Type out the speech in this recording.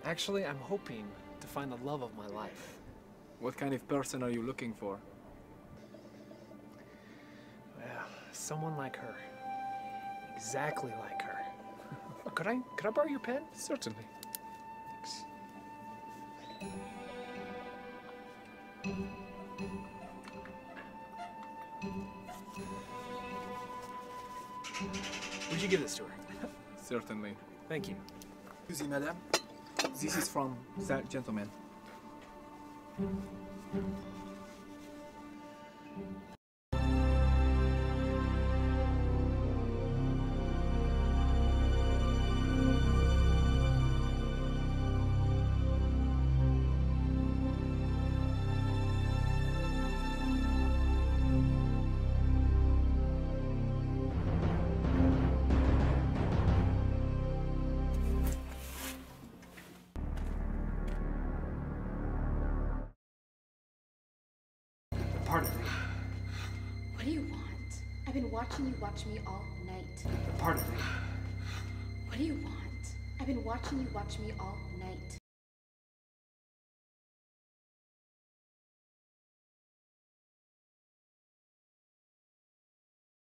Actually, I'm hoping to find the love of my life. What kind of person are you looking for? Well, someone like her. Exactly like her. Could I borrow your pen? Certainly. Thanks. Would you give this to her? Certainly. Thank you. Excuse me, madam. This is from that gentleman. Pardon me. What do you want? I've been watching you watch me all night. Pardon me. What do you want? I've been watching you watch me all night.